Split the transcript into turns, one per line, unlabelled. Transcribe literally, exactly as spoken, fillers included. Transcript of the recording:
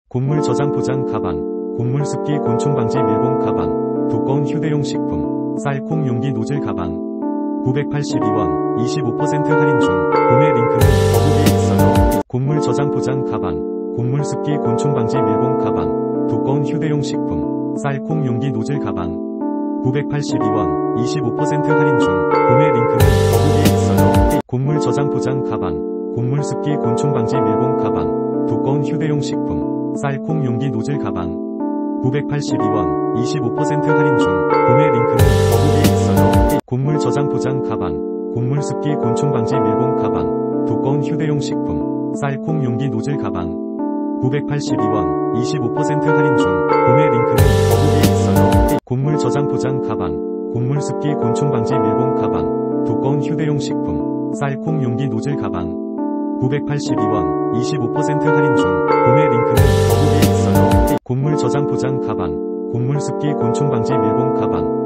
곡물 저장 포장 가방, 곡물 습기 곤충 방지 밀봉 가방, 두꺼운 휴대용 식품, 쌀 콩 용기 노즐 가방. 구백팔십이 원, 이십오 퍼센트 할인 중. 구매 링크는 더보기에 있어요. 곡물 저장 포장 가방, 곡물 습기 곤충 방지 밀봉 가방, 두꺼운 휴대용 식품, 쌀 콩 용기 노즐 가방. 구백팔십이 원, 이십오 퍼센트 할인 중. 구매 링크는 더보기에 있어요. 곡물 저장 포장 가방, 곡물 습기 곤충 방지 밀봉 가방, 두꺼운 휴대용 식품, 쌀 콩 용기 노즐 가방. 구백팔십이 원, 이십오 퍼센트 할인 중. 구매 링크는 더보기에 있어요. 곡물 저장 포장 가방, 곡물 습기 곤충 방지 밀봉 가방, 두꺼운 휴대용 식품, 쌀 콩 용기 노즐 가방. 구백팔십이 원, 이십오 퍼센트 할인 중. 구매 링크는 더보기에 있어요. 곡물 저장 포장 가방, 곡물 습기 곤충 방지 밀봉 가방, 두꺼운 휴대용 식품, 쌀 콩 용기 노즐 가방. 구백팔십이 원, 이십오 퍼센트 할인 중. 구매 링크는 더보기에 있어요. 곡물 저장 포장 가방, 곡물 습기 곤충 방지 밀봉 가방,